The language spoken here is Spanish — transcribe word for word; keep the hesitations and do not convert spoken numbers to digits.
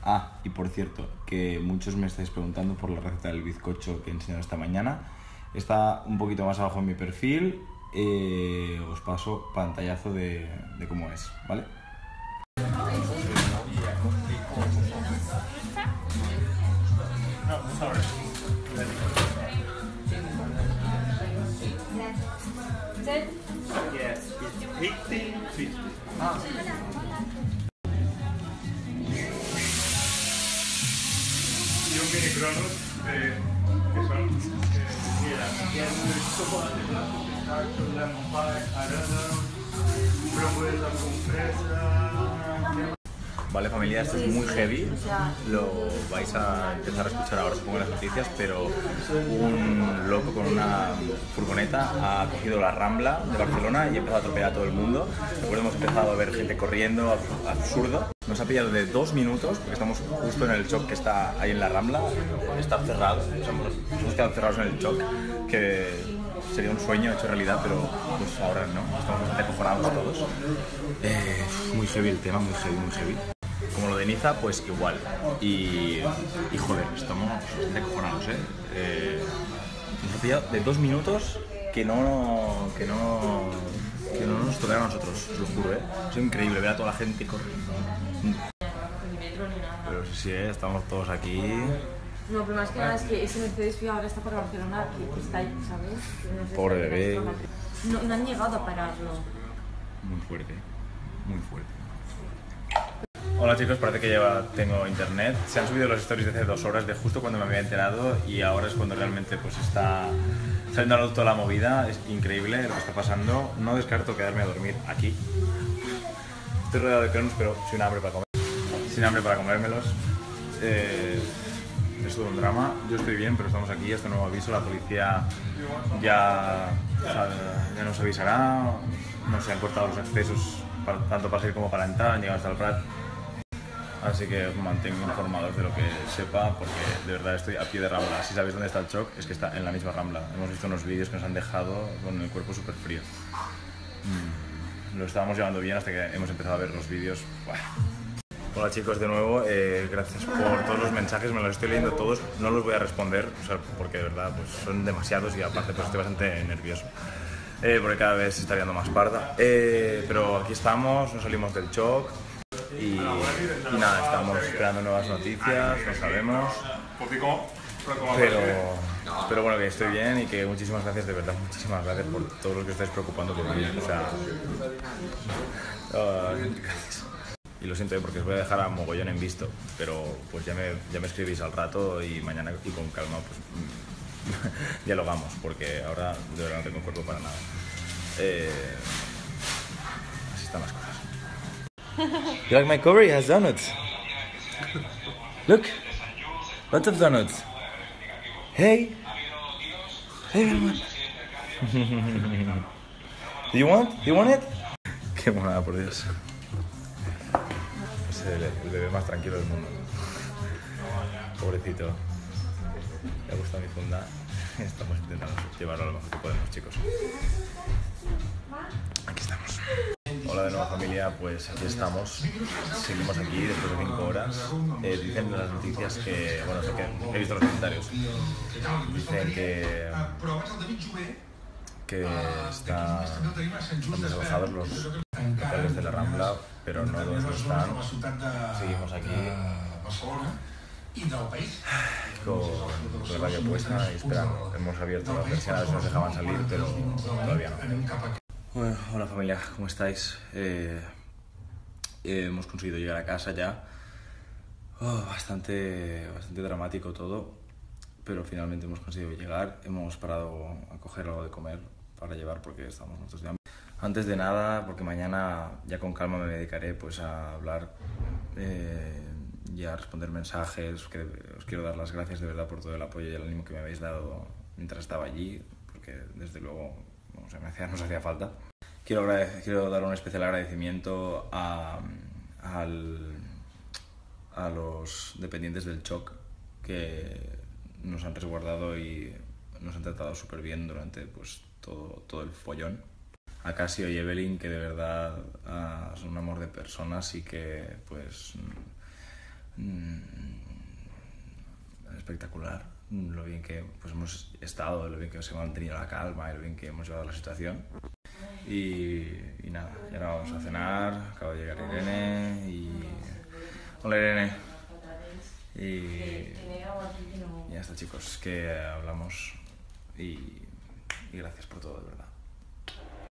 Ah, y por cierto, que muchos me estáis preguntando por la receta del bizcocho que he enseñado esta mañana. Está un poquito más abajo en mi perfil. Eh, os paso pantallazo de, de cómo es, ¿vale? Y un mini cronos eh, que son eh, mira, tienen chocolate blanco, pistacho, lemon pie, arándanos, frambuesa con fresa. Vale, familia, esto es muy heavy, lo vais a empezar a escuchar ahora, supongo, en las noticias, pero un loco con una furgoneta ha cogido la Rambla de Barcelona y ha empezado a atropellar a todo el mundo. Recuerdo, hemos empezado a ver gente corriendo, absurdo. Nos ha pillado de dos minutos, porque estamos justo en el choc que está ahí en la Rambla, está cerrado, o sea, hemos, hemos quedado cerrados en el choc, que sería un sueño hecho realidad, pero pues ahora no, estamos bastante acojonados todos. Eh, muy heavy el tema, muy heavy, muy heavy. Como lo de Niza, pues igual. Y, y joder, estamos bastante acojonados, ¿eh? eh nos ha pillado de dos minutos que no, que no, que no nos tolera a nosotros, os lo juro, ¿eh? Es increíble ver a toda la gente corriendo. Pero sí, sí, ¿eh? Estamos todos aquí. No, pero más que nada es que ese Mercedes Fiat ahora está por Barcelona, que, que está ahí, ¿sabes? No sé, Pobre bebé. No, no han llegado a pararlo. Muy fuerte, muy fuerte. Hola chicos, parece que ya tengo internet. Se han subido los stories de hace dos horas de justo cuando me había enterado y ahora es cuando realmente pues está saliendo a la luz toda la movida. Es increíble lo que está pasando. No descarto quedarme a dormir aquí. Estoy rodeado de cronos, pero sin hambre para comer. Sin hambre para comérmelos. Eh, es todo un drama. Yo estoy bien, pero estamos aquí. Este nuevo aviso, la policía ya, o sea, ya nos avisará. No se han cortado los accesos para, tanto para salir como para entrar. Han llegado hasta el Prat. Así que os mantengo informados de lo que sepa, porque de verdad estoy a pie de Rambla. Si sabéis dónde está el choc, es que está en la misma Rambla. Hemos visto unos vídeos que nos han dejado con el cuerpo súper frío. Mm. Lo estábamos llevando bien hasta que hemos empezado a ver los vídeos. Buah. Hola chicos, de nuevo, eh, gracias por todos los mensajes, me los estoy leyendo todos, no los voy a responder, o sea, porque de verdad pues, son demasiados y aparte pues, estoy bastante nervioso. Eh, porque cada vez se está viendo más parda. Eh, pero aquí estamos, no salimos del choc. Y, y nada, estamos esperando nuevas noticias, no sabemos, pero, pero bueno, que estoy bien y que muchísimas gracias, de verdad, muchísimas gracias por todos los que estáis preocupando por mí, o sea, uh, gracias. Y lo siento porque os voy a dejar a mogollón en visto, pero pues ya me, ya me escribís al rato y mañana y con calma pues dialogamos, porque ahora de verdad no tengo cuerpo para nada. Eh, así están las cosas. You like my cover? It has donuts. Look, lots of donuts. Hey, hey, everyone. Do you want? Do you want it? Qué monada, por Dios. Es el, el bebé más tranquilo del mundo. Pobrecito. Le gusta mi funda. Estamos intentando llevarlo a lo mejor que podemos, chicos. Aquí estamos. Hola de nuevo familia, pues aquí estamos, seguimos aquí después de cinco horas. Eh, dicen en las noticias que, bueno, sé que he visto los comentarios, dicen que, que está, están desalojados los locales de la Rambla, pero no todos lo están. Seguimos aquí con, con la radio puesta y esperando. Hemos abierto las persianas, nos dejaban salir, pero todavía no. Bueno, hola familia, ¿cómo estáis? Eh, eh, hemos conseguido llegar a casa ya. Oh, bastante, bastante dramático todo, pero finalmente hemos conseguido llegar. Hemos parado a coger algo de comer para llevar porque estamos nosotros de hambre. Antes de nada, porque mañana ya con calma me dedicaré pues a hablar eh, y a responder mensajes. Que os quiero dar las gracias de verdad por todo el apoyo y el ánimo que me habéis dado mientras estaba allí, porque desde luego o sea, me hacía, nos hacía falta. Quiero, agradecer, quiero dar un especial agradecimiento a, al, a los dependientes del choc que nos han resguardado y nos han tratado súper bien durante pues, todo, todo el follón. A Casio y Evelyn, que de verdad uh, son un amor de personas y que pues mm, espectacular, lo bien que pues, hemos estado, lo bien que hemos mantenido la calma y lo bien que hemos llevado la situación. Y, y nada, y ahora vamos a cenar, acaba de llegar Irene y... Hola Irene. Y ya está chicos, que hablamos y, y gracias por todo, de verdad.